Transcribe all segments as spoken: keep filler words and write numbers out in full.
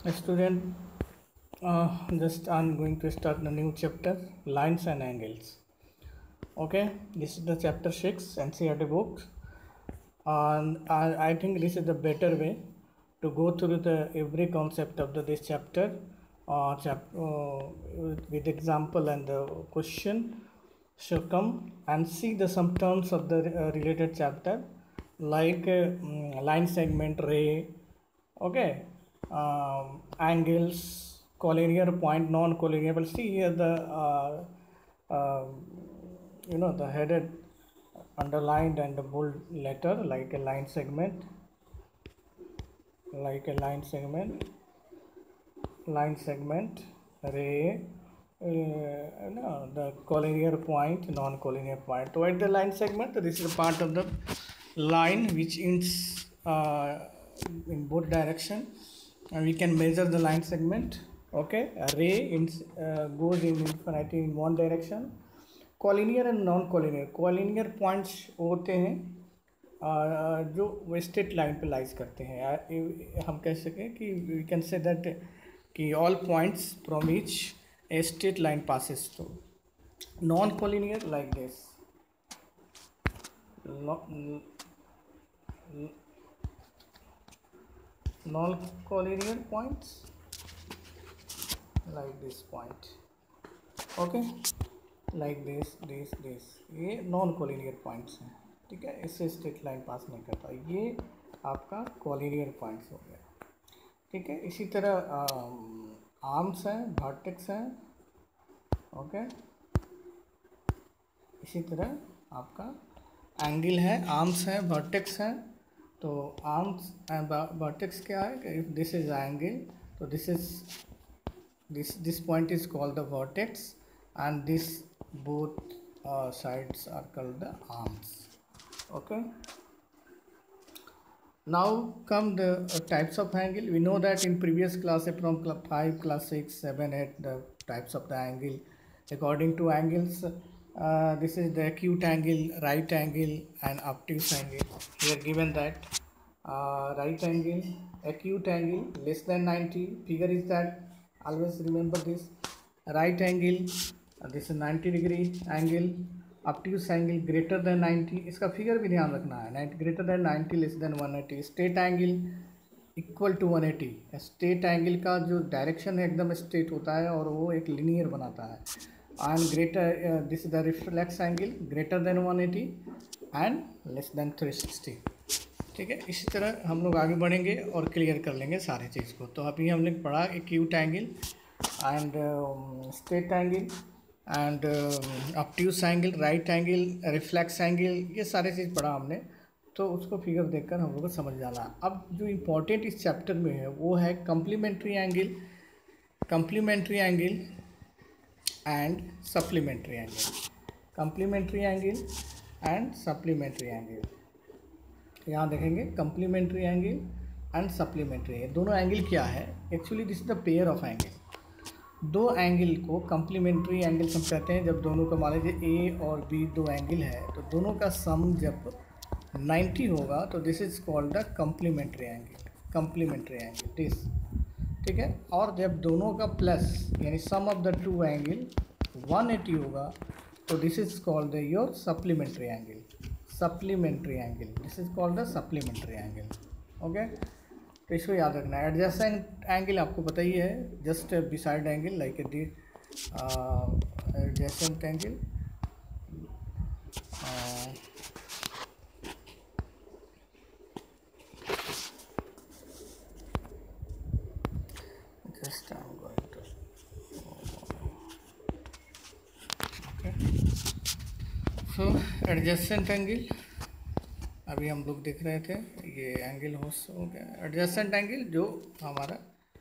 Student, uh, just I'm going to start the new chapter, lines and angles. Okay, this is the chapter six N C E R T book, and I, I think this is the better way to go through the every concept of the, this chapter, uh, chap, uh, with, with example and the question. So come and see the some terms of the uh, related chapter, like uh, mm, line segment, ray. Okay, um, angles, collinear point, non-collinear. But see here the uh, uh, you know the headed, underlined and the bold letter, like a line segment, like a line segment, line segment, ray. Uh, no, the collinear point, non-collinear point. So at the line segment, this is a part of the line which ends uh, in both direction, and we can measure the line segment. Okay, a ray in, uh, goes in infinity in one direction. collinear and non-collinear, collinear points होते हैं uh, जो wasted line पे lies करते हैं. हम कह सकें कि वी कैन से दैट कि all points from each a straight line passes through. non-collinear like this, non-collinear points like this point. Okay, like this, this, this, ये नॉन कोलिनियर पॉइंट्स हैं. ठीक है, इससे स्ट्रेट लाइन पास नहीं करता. ये आपका कोलिनियर पॉइंट्स हो गया. ठीक है, इसी तरह आर्म्स हैं, वर्टेक्स हैं. ओके, इसी तरह आपका एंगल है, आर्म्स हैं, वर्टेक्स हैं. तो आर्म्स एंड वर्टेक्स क्या है? इफ दिस इज एंगल, तो this is this this point is called the vertex, and this both uh, sides are called the arms. Okay, now come the uh, types of angle. We know that in previous class from class five, class six, seven, eight, the types of the angle. According to angles, uh, this is the acute angle, right angle and obtuse angle. Here given that uh, right angle, acute angle less than ninety. Figure is that, always remember this. Right angle, this is ninety degree angle. Obtuse angle greater than ninety. इसका figure भी ध्यान रखना है. Ninety greater than ninety, less than one eighty. Straight angle equal to one eighty. Straight angle का जो direction है एकदम straight होता है और वो एक लिनियर बनाता है. And greater, this is the reflex angle greater than one eighty and less than three sixty. ठीक है, इसी तरह हम लोग आगे बढ़ेंगे और क्लियर कर लेंगे सारी चीज़ को. तो अभी हमने पढ़ा acute angle and straight angle and obtuse angle, right angle, reflex angle, ये सारे चीज़ पढ़ा हमने. तो उसको फिगर देखकर हम लोग को समझ जाना. अब जो इम्पोर्टेंट इस चैप्टर में है वो है complementary angle, complementary angle and supplementary angle. Complementary angle and supplementary angle. यहाँ देखेंगे कम्प्लीमेंट्री एंगल एंड सप्लीमेंट्री. दोनों एंगल क्या है? Actually this is the pair of angle. दो एंगल को कम्प्लीमेंट्री एंगल हम कहते हैं जब दोनों का, मान लीजिए ए और बी दो एंगल है, तो दोनों का सम जब नाइन्टी होगा तो this is called the complementary angle, complementary angle this. ठीक है, और जब दोनों का प्लस यानी sum of the two angle one eighty होगा तो this is called the your supplementary angle, supplementary angle. This is called the supplementary angle. Okay, तो इसको याद रखना है. एडजेसेंट एंगल आपको पता ही है, just beside angle like the adjacent angle. Just I am going to okay. So adjacent angle अभी हम लोग देख रहे थे. ये एंगल हो हो गया एडजेसेंट एंगल, जो हमारा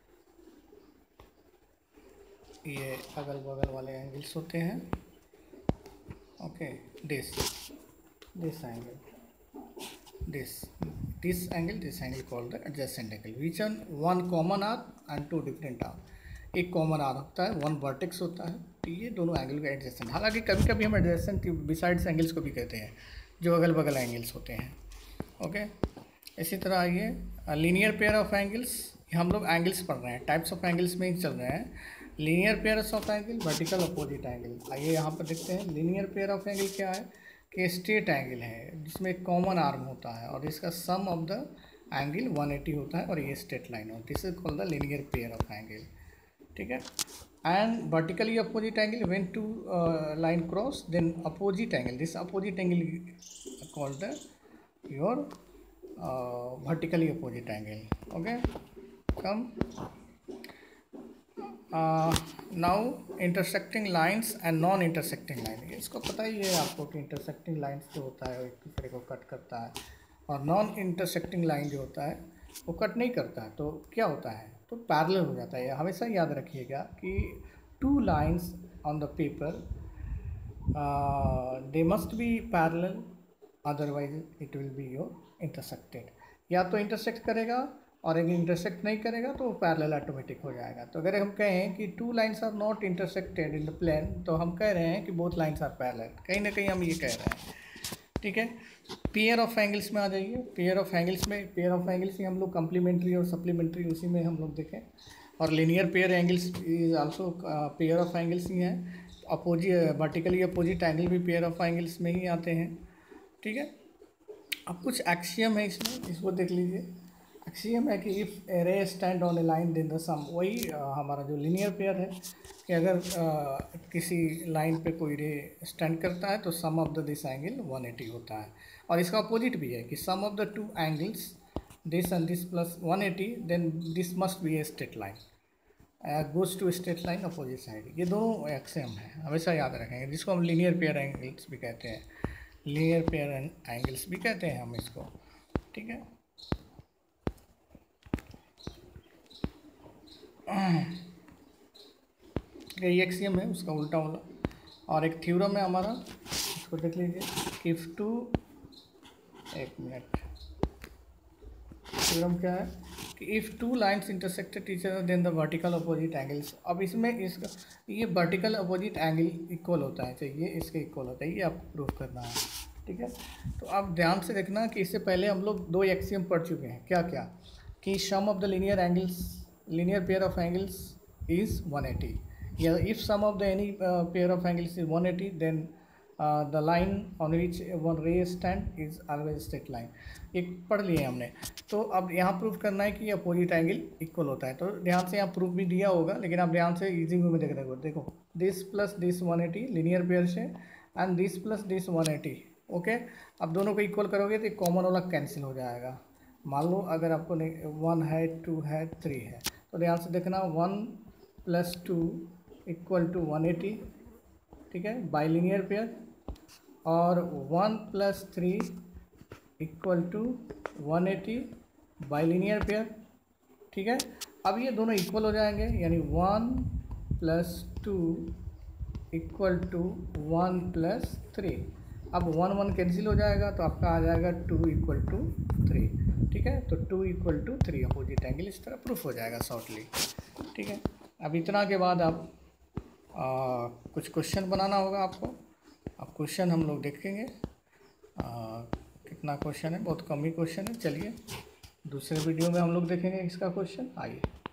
ये अगल बगल वाले एंगल्स होते हैं. Okay, this this angle, this this angle, this angle called the adjacent angle. Which one one common arm and two different arm. एक कॉमन आर होता है, वन वर्टेक्स होता है. तो ये दोनों एंगल का एडजेसेंट. हालांकि कभी कभी हम एडजेसेंट बिसाइड्स एंगल्स को भी कहते हैं, जो अगल बगल एंगल्स होते हैं. ओके, इसी तरह आइए लीनियर पेयर ऑफ एंगल्स. हम लोग एंगल्स पढ़ रहे हैं, टाइप्स ऑफ एंगल्स में ही चल रहे हैं। Linear pairs of angle, vertical opposite angle. आइए यहाँ पर देखते हैं लीनियर पेयर ऑफ एंगल क्या है कि स्ट्रेट एंगल है जिसमें एक कॉमन आर्म होता है और इसका sum of the angle one eighty होता है और ये स्ट्रेट लाइन होती है। This is called the linear pair of angle, ठीक है। And vertically opposite angle, when two line cross then opposite angle, this opposite angle called the your vertically opposite angle, okay. Come now intersecting lines and non intersecting line, इसको पता ही है आपको कि intersecting lines जो होता है एक दूसरे को कट करता है और नॉन इंटरसेक्टिंग लाइन जो होता है वो कट नहीं करता है। तो क्या होता है, तो पैरेलल हो जाता है। हमेशा याद रखिएगा कि two lines on the paper they must be parallel, otherwise it will be your intersected. या तो इंटरसेक्ट करेगा और अगर इंटरसेक्ट नहीं करेगा तो पैरेलल ऑटोमेटिक हो जाएगा। तो अगर हम कहें कि two lines are not intersected in the plane, तो हम कह रहे हैं कि बोथ लाइंस आर पैरेलल, कहीं ना कहीं हम ये कह रहे हैं, ठीक है। पेयर ऑफ एंगल्स में आ जाइए। पेयर ऑफ एंगल्स में, पेयर ऑफ एंगल्स ही हम लोग कम्प्लीमेंट्री और सप्लीमेंट्री उसी में हम लोग देखें। और linear pair angles is also pair of angles ही हैं। अपोजिट वर्टिकली अपोजिट एंगल भी पेयर ऑफ एंगल्स में ही आते हैं, ठीक है। अब कुछ एक्सियम है इसमें, इसको देख लीजिए। एक्सियम है कि if a ray stand on a line then the sum, वही हमारा जो लीनियर पेयर है कि अगर uh, किसी लाइन पे कोई रे स्टैंड करता है तो sum of the this angle one eighty होता है। और इसका अपोजिट भी है कि sum of the two angles this and this plus one eighty then this must be a straight line goes to straight line opposite side. ये दोनों axiom है, हमेशा याद रखेंगे, जिसको हम लीनियर पेयर एंगल्स भी कहते हैं, लीनियर पेयर एंगल्स भी कहते हैं हम इसको, ठीक है। ये एक्सियम है, उसका उल्टा वाला। और एक थ्योरम है हमारा, इसको देख लीजिए। इफ टू, एक मिनट, थ्योरम क्या है कि if two lines intersected each other then the vertical opposite angles. अब इसमें इसका ये वर्टिकल अपोजिट एंगल इक्वल होता है, चाहिए इसके इक्वल होता है, ये आपको प्रूव करना है, ठीक है। तो आप ध्यान से देखना कि इससे पहले हम लोग दो एक्सियम पढ़ चुके हैं, क्या क्या, कि sum of the linear angles, linear pair of angles is one eighty, या if sum of the any pair of angles is one eighty then the line on which one ray stand is always straight line. एक पढ़ लिए हमने। तो अब यहाँ prove करना है कि अपोजिट एंगल इक्वल होता है। तो ध्यान से यहाँ प्रूफ भी दिया होगा, लेकिन आप ध्यान से इजी वे में देख देखो देखो this plus this one eighty linear pair से, and this plus this one eighty, okay. अब दोनों को इक्वल करोगे तो कॉमन वाला कैंसिल हो जाएगा। मान लो अगर आपको वन है, टू है, थ्री है, तो ध्यान से देखना one plus two equal to one eighty, ठीक है, बाई लीनियर पेयर। और one plus three equal to one eighty by linear pair, ठीक है। अब ये दोनों इक्वल हो जाएंगे, यानी one plus two equal to one plus three. अब वन वन कैंसिल हो जाएगा तो आपका आ जाएगा टू इक्वल टू थ्री, ठीक है। तो two equal to three opposite angle, इस तरह प्रूफ हो जाएगा शॉर्टली, ठीक है। अब इतना के बाद आप आ, कुछ क्वेश्चन बनाना होगा आपको। अब क्वेश्चन हम लोग देखेंगे, आ, कितना क्वेश्चन है, बहुत कम ही क्वेश्चन है। चलिए दूसरे वीडियो में हम लोग देखेंगे इसका क्वेश्चन, आइए।